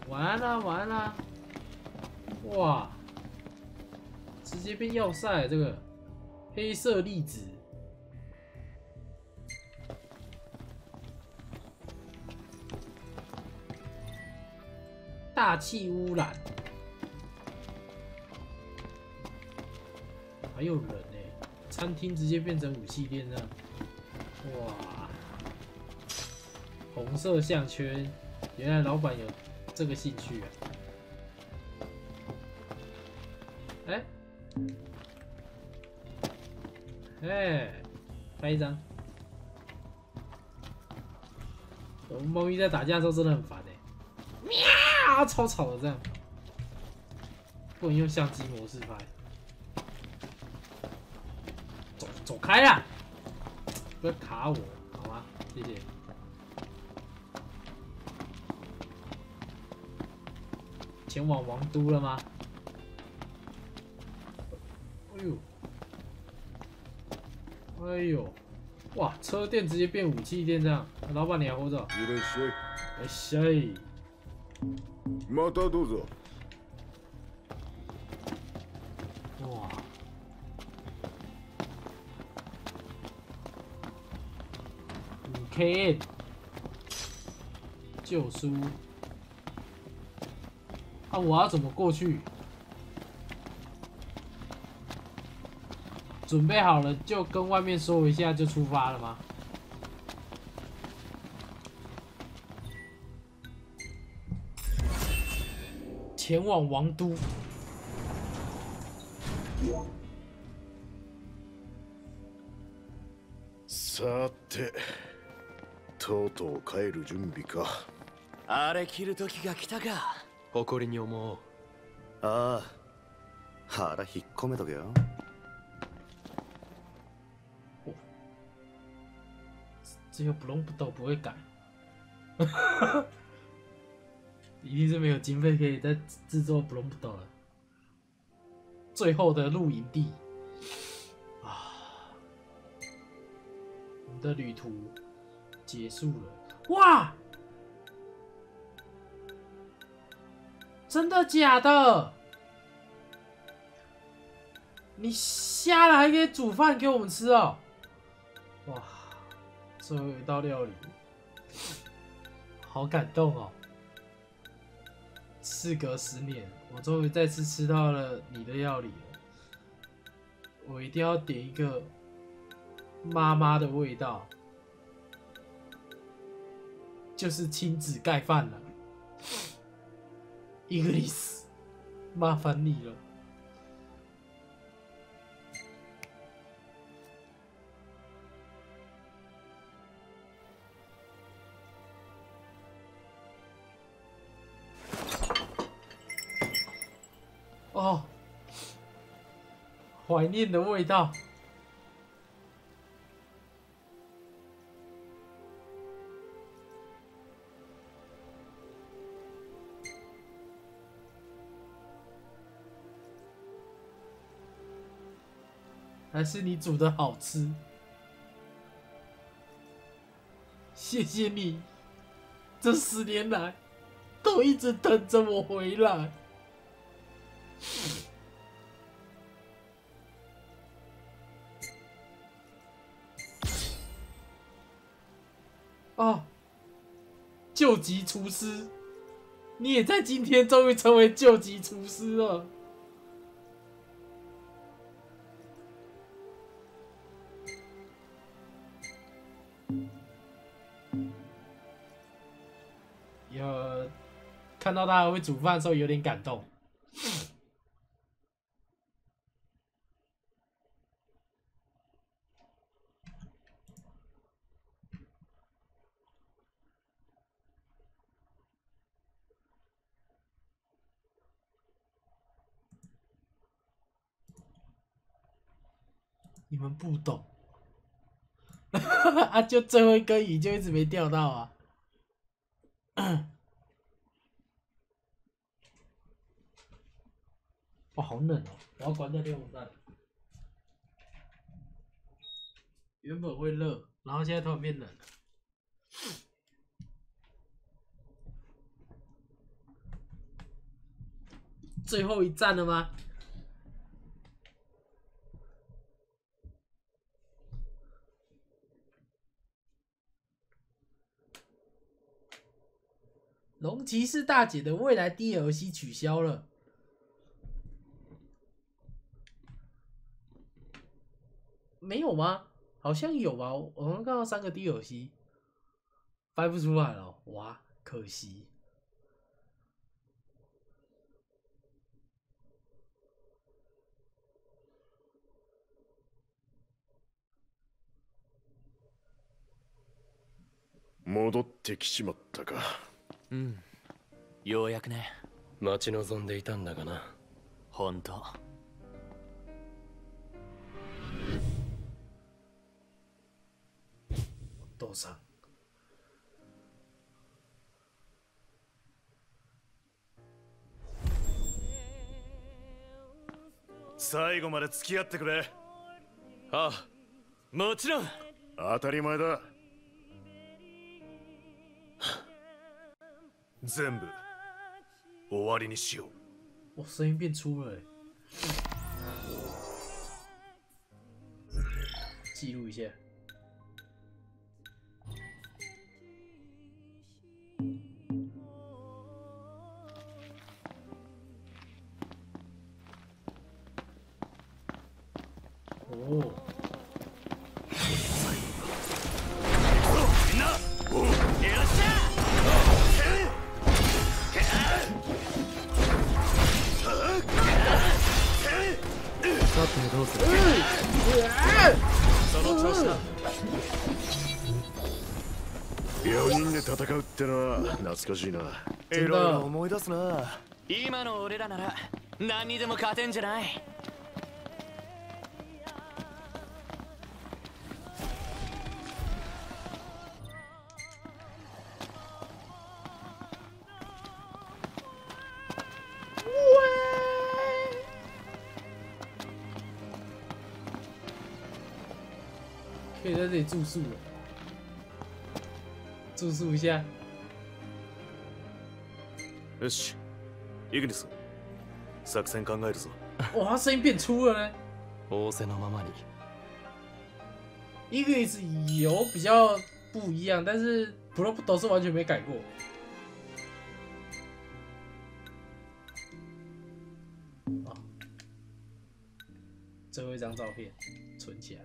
完了完了！哇，直接变要塞这个黑色粒子。大气污染，还有人呢、餐厅直接变成武器店这样，哇！红色项圈，原来老板有这个兴趣啊！哎、拍一张。我们猫咪在打架的时候真的很烦喵，超吵的这样，不能用相机模式拍。走开啦！不要卡我，好吗？谢谢。前往王都了吗？哎呦，哎呦，哇！车店直接变武器店这样，老板你还活着？哎塞！ またどうぞ。 哇！5K 救书啊！我要怎么过去？准备好了就跟外面说一下就出发了吗？前往王都。 さて、とうとう帰る準備か。 あれ切る時が来たか。誇りに思おう。 ああ、腹引っ込めとけよ。 只有不弄不抖不会改，一定是没有经费可以再制作不弄不抖了。最后的露营地啊，我们的旅途结束了。哇！真的假的？你瞎了还可以煮饭给我们吃哦！哇！最后一道料理，好感动哦！事隔10年，我终于再次吃到了你的料理了。我一定要点一个妈妈的味道，就是亲子盖饭了。伊格里斯，麻烦你了。哦，怀念的味道。还是你煮的好吃，谢谢你，这10年来都一直等着我回来。哦，救急厨师，你也在今天终于成为救急厨师了。有看到他会煮饭的时候有点感动。你们不懂啊，就最后一根鱼就一直没钓到啊。哇，好冷哦！我要关掉电风扇。原本会热，然后现在突然变冷了。 最后一战了吗？龙骑士大姐的未来 DLC 取消了，没有吗？好像有吧，我刚看到3个 DLC， 翻不出来了，哇，可惜。 戻ってきちまったか。 うん。ようやくね。 待ち望んでいたんだがな。 ほんと。 お父さん。 最後まで付き合ってくれ。 ああ、もちろん。 当たり前だ。全部終わりにしよう。 我声音变粗了，记录一下。哦。 みんな、おう、よっしゃ。 さてどうする？ その調子だ。 4人で戦うってのは懐かしいな。 いろいろ思い出すな。今の俺らなら何にでも勝てんじゃない。 可以在这里住宿了，住宿一下。 よし、イグニス、作戦考えるぞ。 哇，他声音变粗了呢。 仰せのままに。 Ignis 有比较不一样，但是 Prompto 是完全没改过。啊，最后一张照片存起来。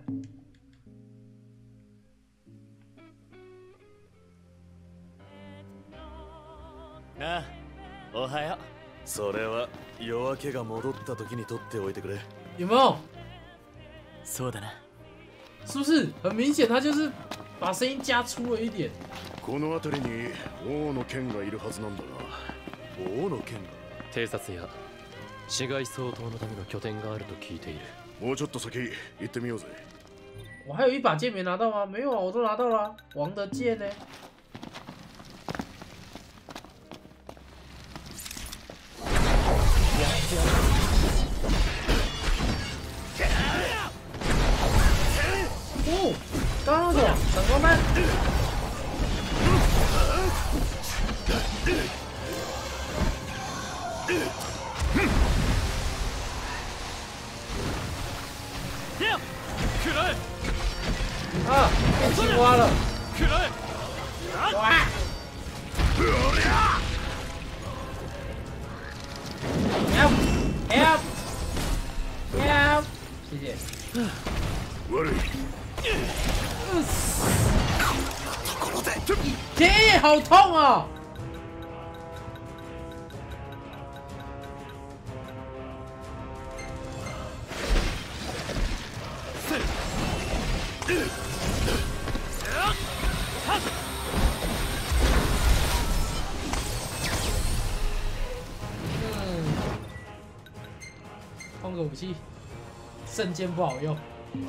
ああ、おはよう。 それは夜明けが戻った時に取っておいてくれ。 有没有？ そうだな。 是不是很明显？他就是把声音加粗了一点。 この辺りに王の剣がいるはずなんだが。王の剣が？ 偵察や市街掃討のための拠点があると聞いている。 もうちょっと先行ってみようぜ。 我还有一把剑没拿到吗？没有啊，我都拿到了、啊。王的剑呢？哦，刚刚那种闪光弹。啊，变青蛙了！哇！Help! Help! 谢谢。 悪い。 天，好痛啊！换个武器，圣剑不好用。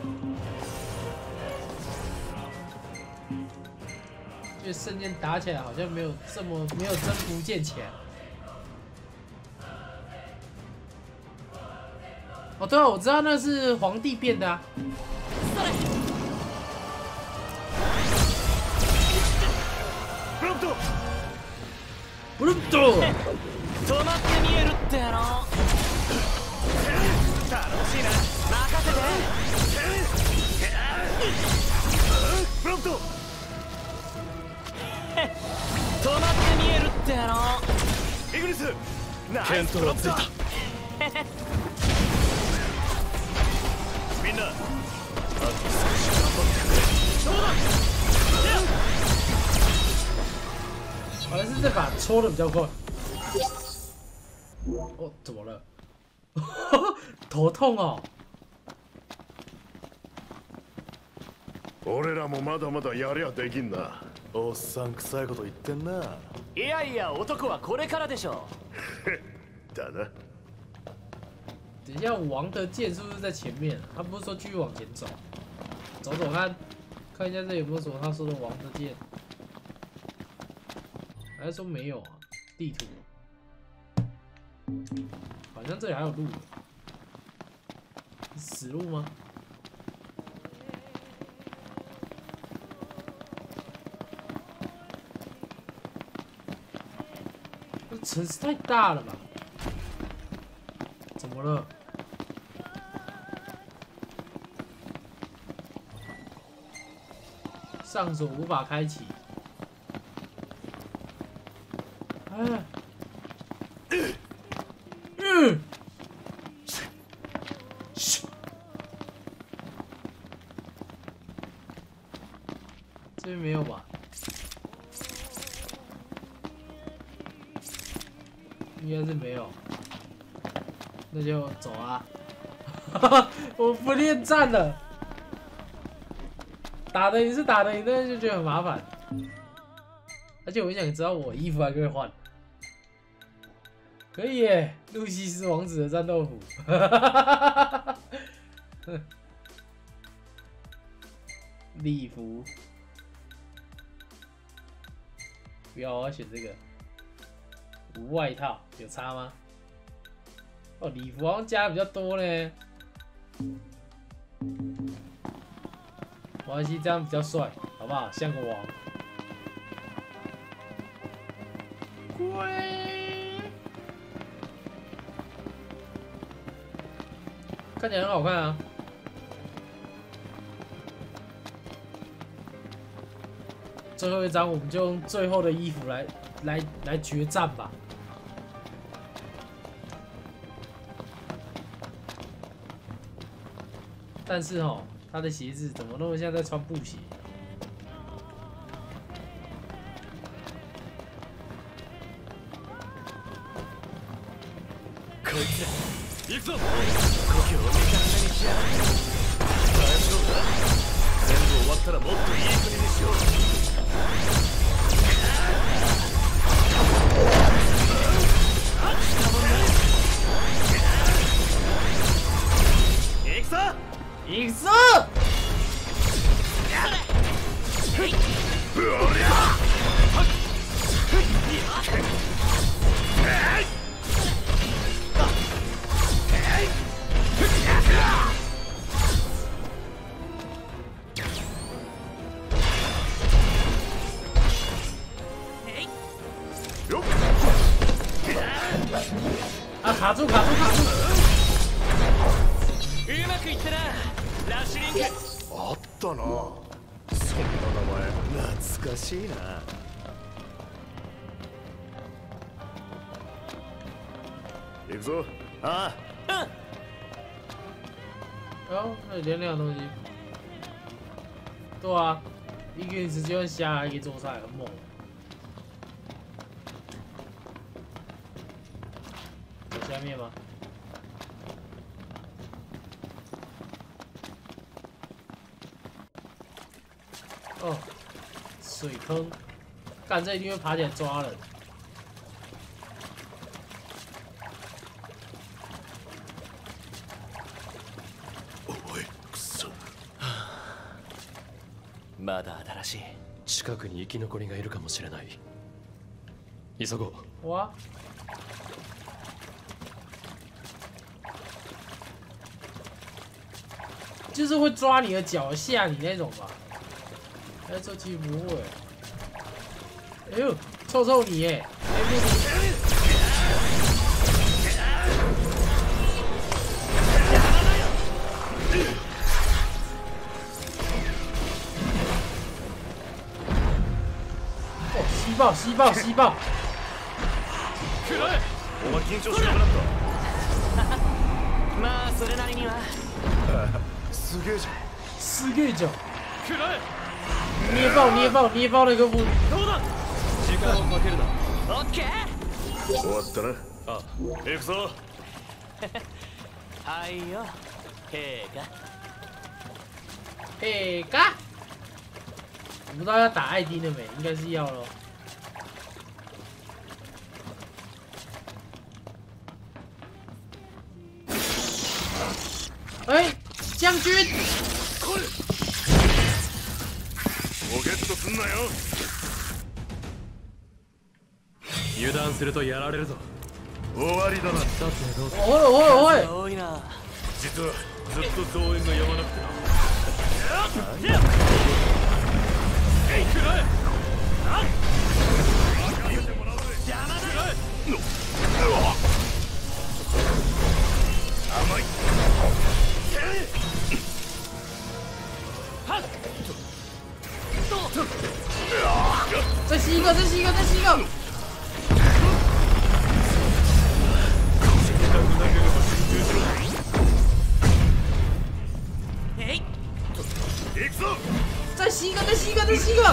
因为圣剑打起来好像没有征服剑强。哦，对啊，我知道那是皇帝变的啊。 ブラント。 ブルット。 止まって見えるってやろ。 しいな。任せて。 プロント。 止まって見えるってやろ。 イグニス。 見当はついた。 みんな。あと少し頑張ってくれ。 どうだ。 好像是这把抽的比较快。哦，怎么了？头痛哦。 俺らもまだまだやりゃできんな。おっさん臭いこと言ってんな。 いやいや、男はこれからでしょ。 だな。 等一下，王的剑是不是在前面？他不是说继续往前走，走走看，看一下这有没有什么他说的王的剑。还是说没有啊？地图好像这里还有路，死路吗？这城市太大了吧？怎么了？上锁无法开启。哎，这边没有吧？应该是没有，那就走啊！我不恋战了，打得赢是打得赢，但是就觉得很麻烦。而且我想知道我衣服还可以换，可以耶！路西斯王子的战斗服，礼服，不要，我要选这个。无外套有差吗？哦，礼服好像加的比较多呢。没关系，这样比较帅，好不好？像个王。龟，看起来很好看啊。最后一张，我们就用最后的衣服来决战吧。但是哦，他的鞋子怎么那么像在穿布鞋？ こいつら行くぞ。故郷をめちゃくちゃにしやがって。大丈夫だ。全部終わったらもっといい国にしよう。行くぞ。 行くぞ！啊！卡住！卡住！卡住！ うまくいったな、ラッシュリンク。 あったな。そんな名前懐かしいな。行くぞ。 ああ。 哦，那里连2样东西。对啊，一个人直接用虾还可以做菜，很猛。走下面吗？哦，水坑，干这一定会爬起来抓人。 おい、くそ。 まだ新しい。 近くに生き残りがいるかもしれない。急ごう。 哇！就是会抓你的脚吓你那种吧？哎，这其实不会。哎呦，臭臭你耶！哎不你。 爆吸爆吸爆！ 食らえ。お前緊張しなくなった。 まあそれなりには。 すげえじゃん。 すげえじゃん！ 食らえ。 捏爆那个物。 どうだ。時間をかけるな。 オッケー。 終わったな。 あ、行くぞ。 はいよ。へえか。 嘿嘎！不知道要打艾丁了没？应该是要了。哎，将军！ ポケットすんなよ。 油断するとやられるぞ。 終わりだな。 さてどうぞ。 おいおいおい！ 多いな。 実はずっと増援がやまなくてな。えい、食らえ。甘い。 再吸一个，再吸一个，再吸一个！ えい。 行くぞ。 再吸一个，再吸一个，再吸一个！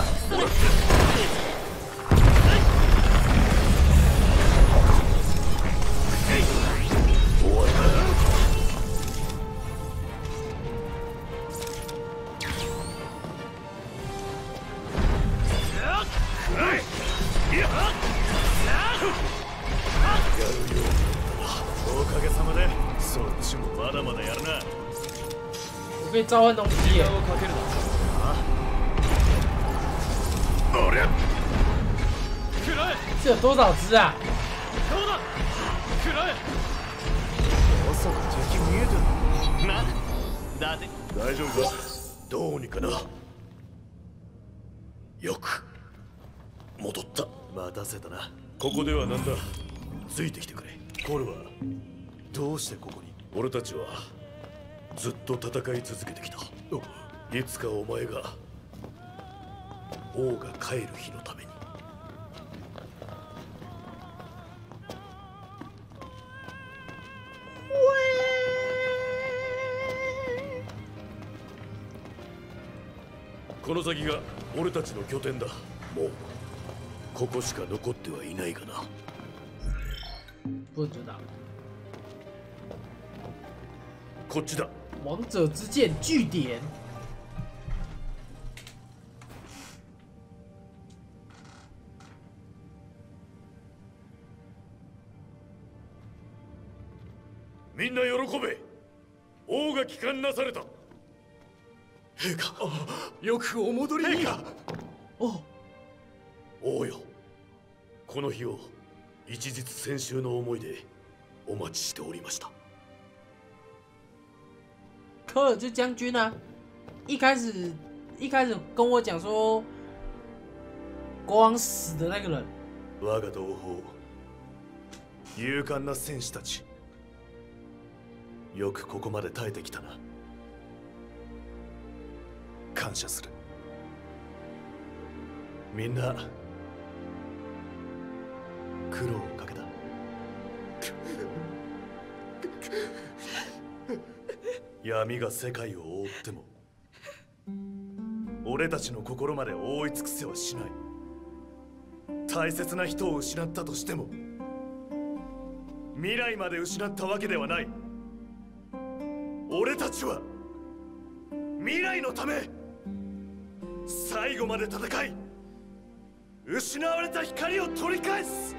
おかげさまでそっちもまだまだやるな。 我可以召唤东西耶！ 時間をかけるな。 おりゃ。 食らえ。 这有多少只啊？ どうだ。食らえ。 まさか敵見えてる。な。だって。 大丈夫か。どうにかな。よく戻った。 待たせたな。ここではなんだ。ついてきてくれ。コルはどうしてここに。 俺たちはずっと戦い続けてきた。いつかお前が王が帰る日のために。この先が俺たちの拠点だ。もうここしか残ってはいないがな。 不知道。 こっちだ。 王者之剑据点。 みんな喜べ。王が帰還なされた。陛下、よくお戻りに。 哦， 王よ、この日を一日千秋の思いでお待ちしておりました。 科尔就将军啊，一开始跟我讲说，国王死的那个人。 我が同胞、勇敢な戦士たち、よくここまで耐えてきたな。感謝する。みんな苦労をかけた。闇が世界を覆っても俺たちの心まで覆い尽くせはしない。大切な人を失ったとしても未来まで失ったわけではない。俺たちは未来のため最後まで戦い失われた光を取り返す。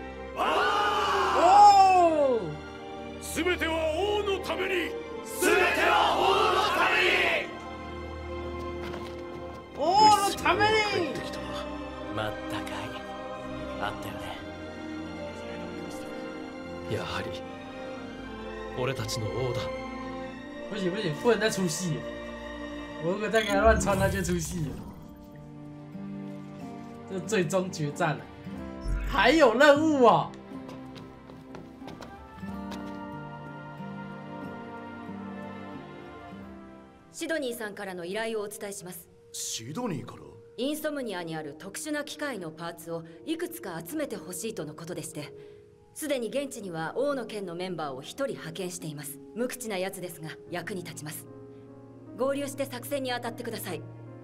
哦， 全ては王のために。 全ては王のために。 王のために。 まったかい。あったよね。 やはり俺たちの王だ。 不行不行，不能再出戏了。我如果再给他乱穿，他就出戏了。这最终决战了，还有任务哦。 シドニーさんからの依頼をお伝えします。 シドニーから。 インソムニアにある特殊な機械のパーツをいくつか集めてほしいとのことでして、すでに現地には王の剣のメンバーを1人派遣しています。無口なやつですが役に立ちます。合流して作戦に当たってください。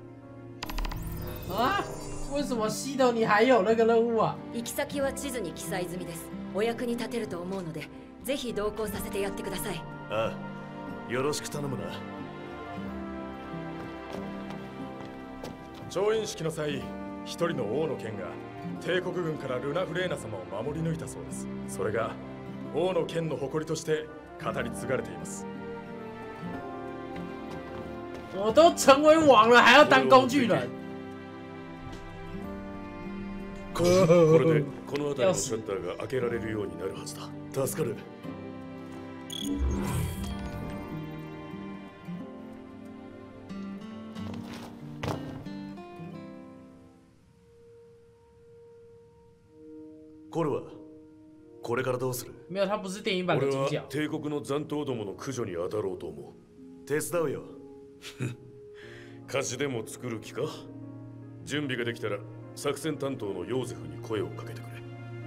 啊？为什么西斗你还有那个任务啊？ 行き先は地図に記載済みです。お役に立てると思うので、ぜひ同行させてやってください。 ああ、よろしく頼むな。 調印式の際、一人の王の剣が帝国軍からルナフレーナ様を守り抜いたそうです。それが王の剣の誇りとして語り継がれています。 我都成为王了，还要当工具人？ これでこの辺りのシャッターが開けられるようになるはずだ。助かる。 コルはこれからどうする？ 没有，他不是电影版的主角。 帝国の残党どもの駆除に当たろうと思う。 手伝うよ。 菓子でも作る気か？準備ができたら作戦担当のヨーゼフに声をかけてくれ。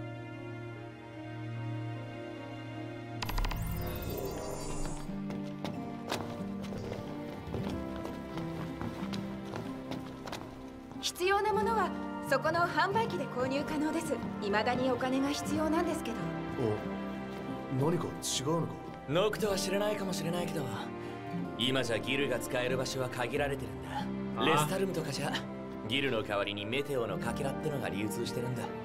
必要なものはそこの販売機で購入可能です。未だにお金が必要なんですけど。 お、何か違うのか？ ノクトは知らないかもしれないけど、今じゃギルが使える場所は限られてるんだ。レスタルムとかじゃギルの代わりにメテオのかけらってのが流通してるんだ。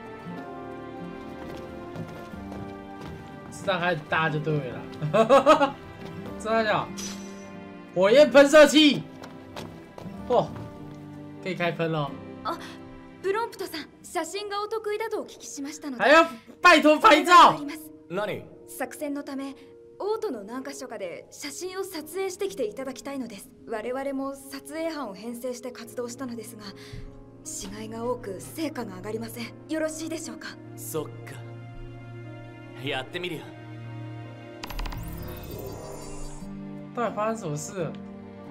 伤害很大就对了。这还叫火焰喷射器，哦，可以开喷了。 あ、ブロンプトさん、写真がお得意だとお聞きしましたので。 还要拜托拍照。 何？ 作戦のため王都の何か所かで写真を撮影してきていただきたいのです。我々も撮影班を編成して活動したのですが、死骸が多く成果が上がりません。よろしいでしょうか？ そっか、やってみるよ。 到底发生什么事了？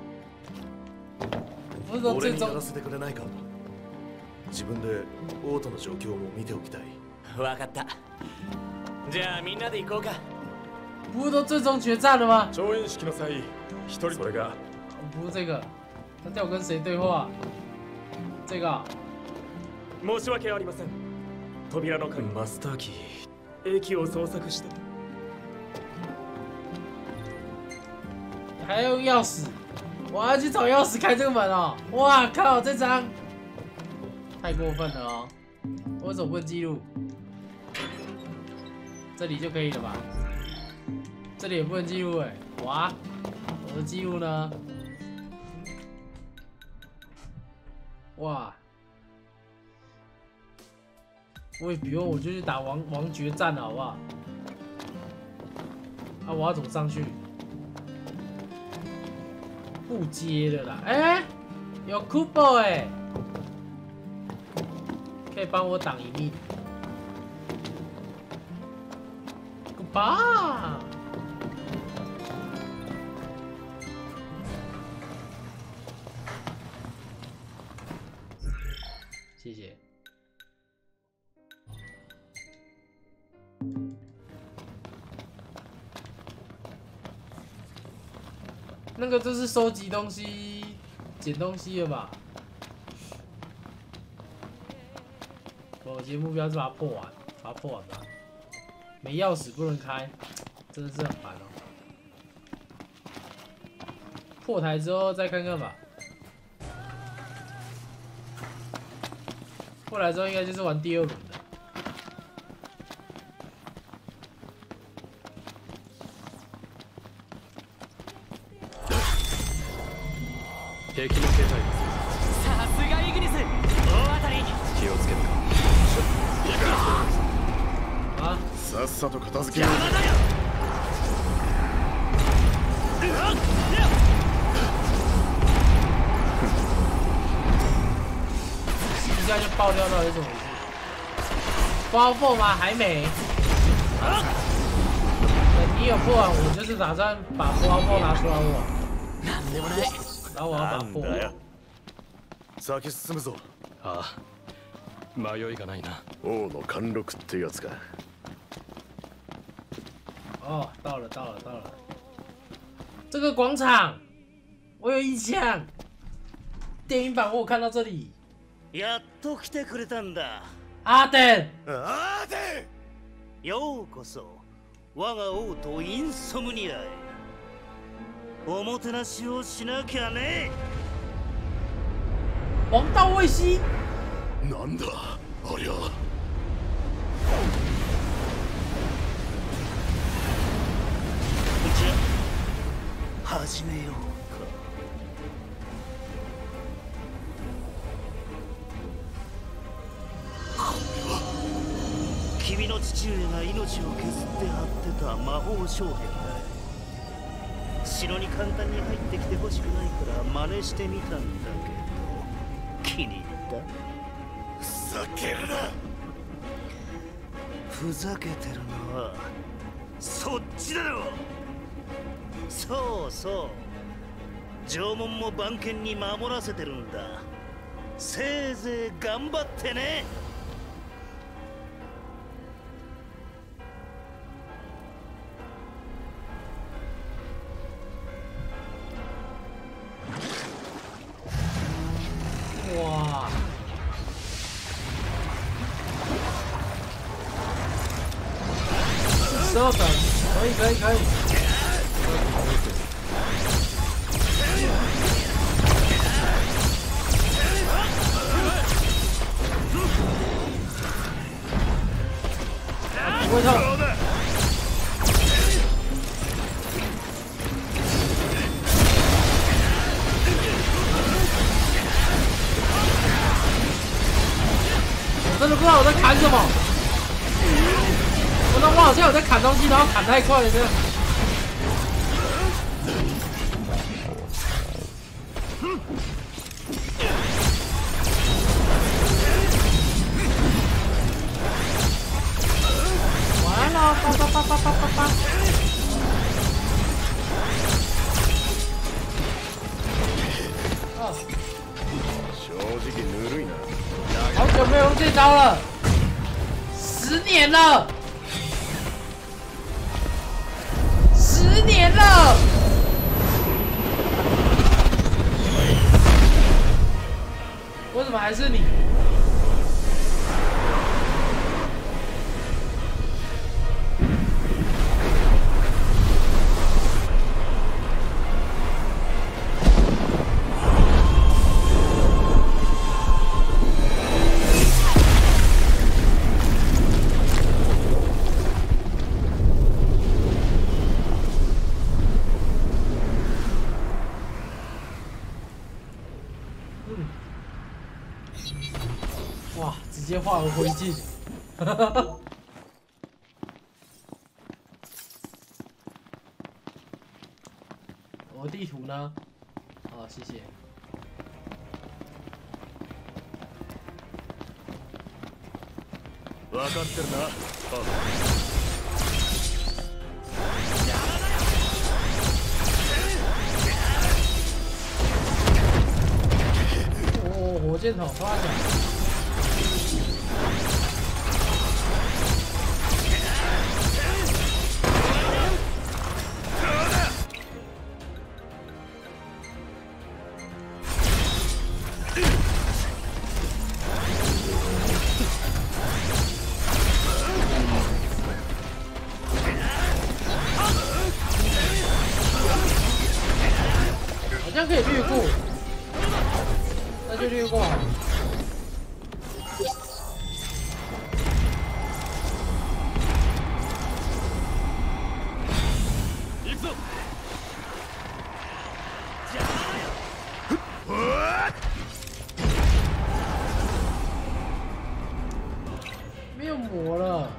不是说俺最终にやらせてくれないか？自分で王都の状況も見ておきたい。 わかった。じゃあみんなで行こうか。 不是都最终决战了吗？ 調印式の際、一人それが不是这个，他叫我跟谁对话？这个。 申し訳ありません。扉の鍵、マスターキー、駅を捜索した。 还要用钥匙，我要去找钥匙开这个门哦！哇靠，这张太过分了哦！我为什么不能记录？这里就可以了吧？这里也不能记录哎！哇，我的记录呢？哇！我也不用，我就去打王决战了，好不好？啊，我要怎么上去？不接了啦！哎，有 Kubo 哎，可以帮我挡一命。Kubo，谢谢。那个就是收集东西、捡东西了吧？我今天目标是把它破完，把它破完吧。没钥匙不能开，真的是很烦哦。破台之后再看看吧。破台之后应该就是玩第二轮的。 敵の携帯です。 さすがイグニス、大当たり。 気をつけるか。 啊！ さっさと片付けよう。 邪魔だよ。 一下就爆掉，到底是怎么回事？包破吗？还没。你有破完，我就是打算把包破拿出来我。 なんでもない。 然后我要把破。 先進むぞ。 ああ、迷いがないな。 王の貫禄ってやつか。 哦，到了，到了，到了。这个广场，我有印象。电影版我有看到这里。 やっと来てくれたんだ。 阿典。 あーでようこそ我が王とインソムニアへ。おもてなしをしなきゃね。 王道卫西。 なんだありゃ。 じゃ始めようか。君の父上が命を削って張ってた魔法障壁だ。城に簡単に入ってきてほしくないから真似してみたんだけど、気に入った？ ふざけるな。 ふざけてるのはそっちだろ。そうそう、縄文も番犬に守らせてるんだ。せいぜい頑張ってね。 哇！稍等，可以，可以，可以。不会痛。我真的不知道我在砍什么。我好像有在砍东西，然后砍太快了，这样。完了，叭！ 正直ぬるいな。 好久没有用这招了，10年了。10年了，为什么还是你？哇，直接化为灰烬。我的地图呢？好，谢谢。 分かってるな。 哦，火箭筒发起来。好像可以略过，那就略过好了。没有魔了。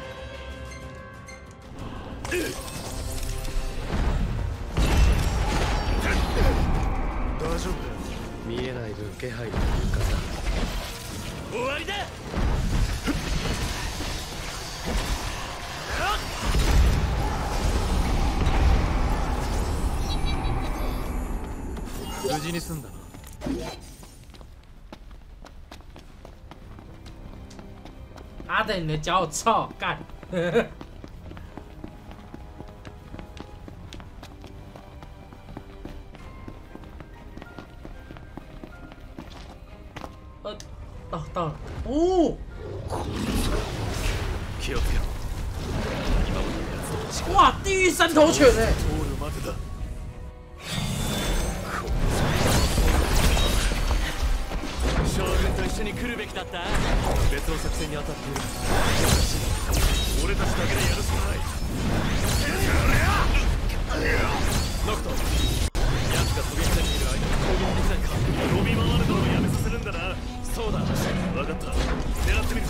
大丈夫だ。 見えない分気配の床だ。 終わりだ。 無事に済んだな。 妈的，你的脚我操，干！到了，哦！哇，地狱三头犬哎！ 将軍と一緒に来るべきだった。別の作戦に当たっている。俺たちだけでやるしかない。ノクト、奴が飛び出している間に攻撃できないか。飛び回るのをやめさせるんだな。そうだ、分かった。狙ってみる。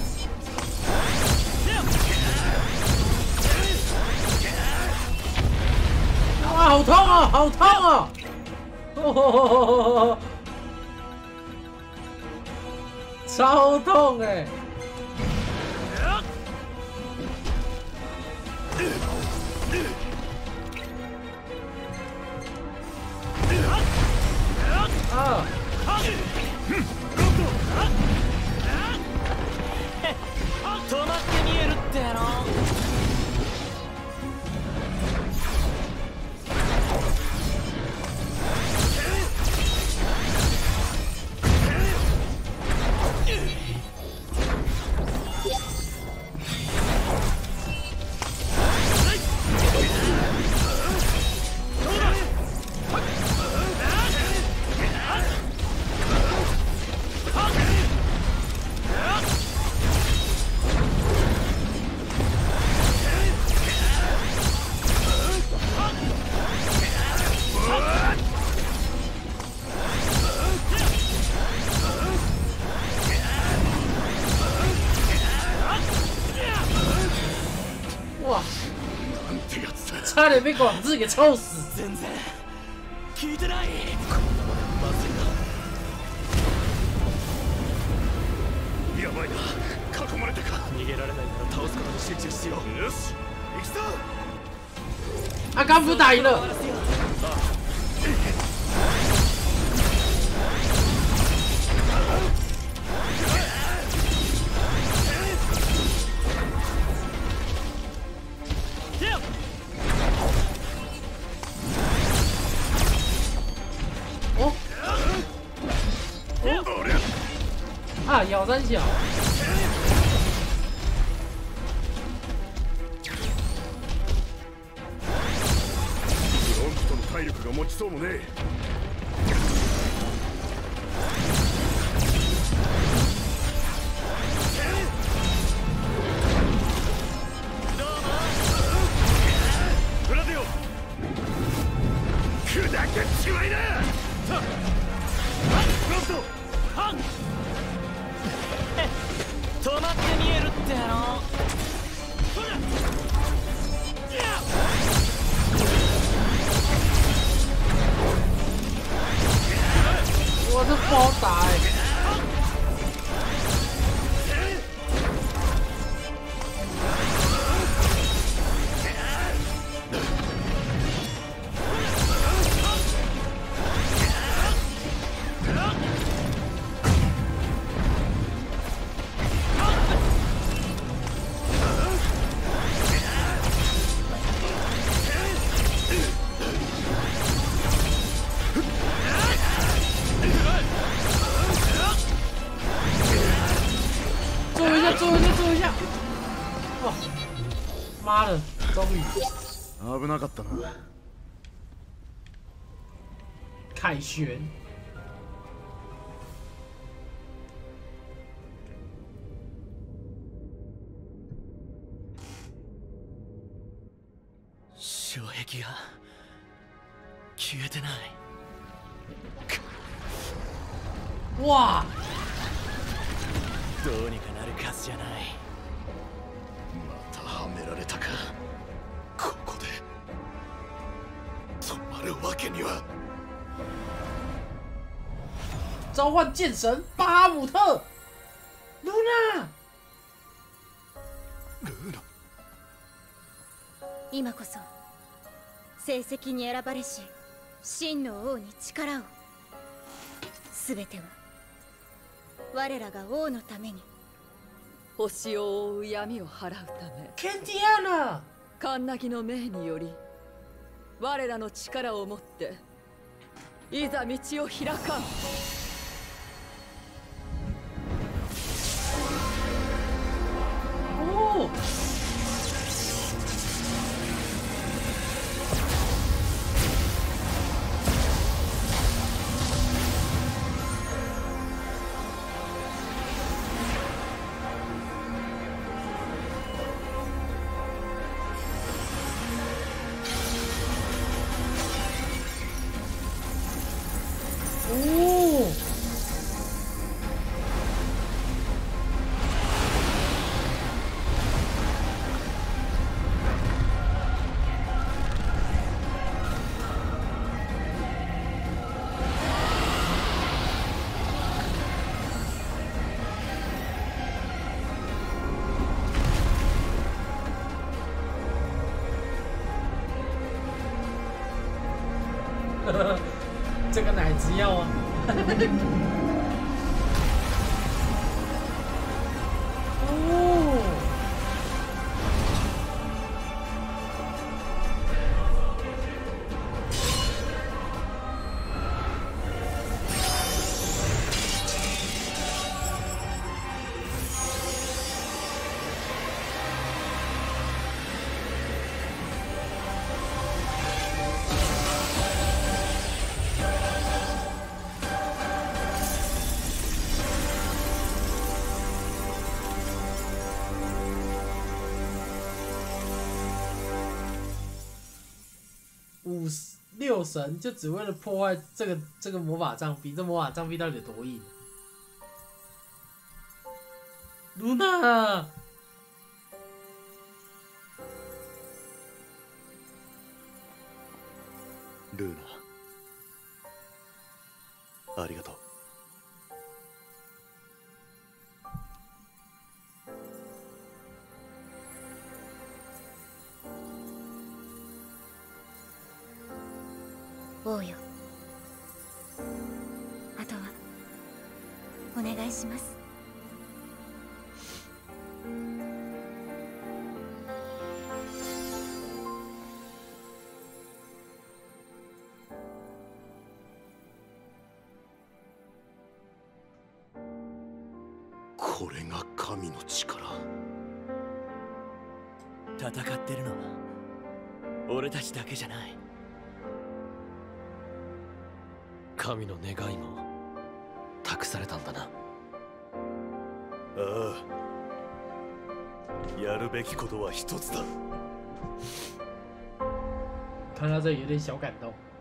哇，好痛啊，好痛啊！哦，超痛哎！啊！ 止まって見えるってやろ。 哇！差点被广志给臭死！ 全然効いてない。 まずいな。やばいな、囲まれたか。逃げられないなら倒すことに集中しよう。よし、行くぞ。 阿甘不打赢了。哦哦啊！咬三小。 ブロンクとの体力が持ちそうもねえ。ブラディオ、砕けちまいな。ブロンクと止まって見えるってやろ。 我这包打哎！做一下！哦，妈的，终于！ 危なかったな。 凯旋。 障壁が消えてない。 哇！ どうにかなる数じゃない。 またはめられたか。ここで止まるわけには。 召唤剑神巴哈姆特，露娜。 今こそ成績に選ばれし真の王に力を。すべては我らが王のために。 星を覆う闇を払うためケンティアナカンナギの命により我らの力をもっていざ道を開かん。 おお这个奶子药啊！哦，6神就只为了破坏这个魔法杖臂，这魔法杖臂到底有多硬？露娜， ルーナ、ありがとう。 王よ、あとはお願いします。 これが神の力。 戦ってるのは俺たちだけじゃない。 神の願いも託されたんだな。 ああ、やるべきことは一つだ。 看到这有点小感动。